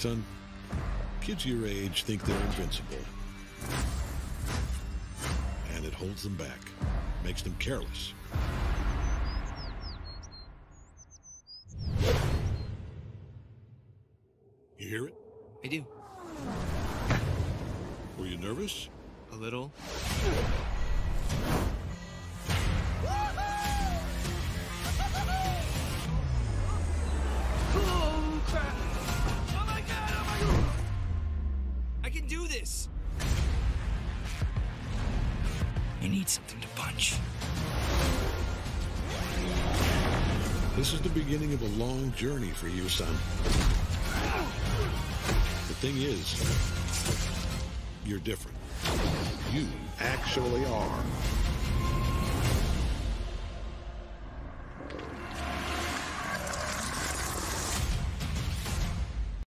Son, kids your age think they're invincible. And it holds them back, makes them careless. You hear it? I do. Were you nervous? A little. Oh, crap! Oh my god! Oh my god! I can do this! I need something to punch. This is the beginning of a long journey for you, son. The thing is, you're different. You actually are.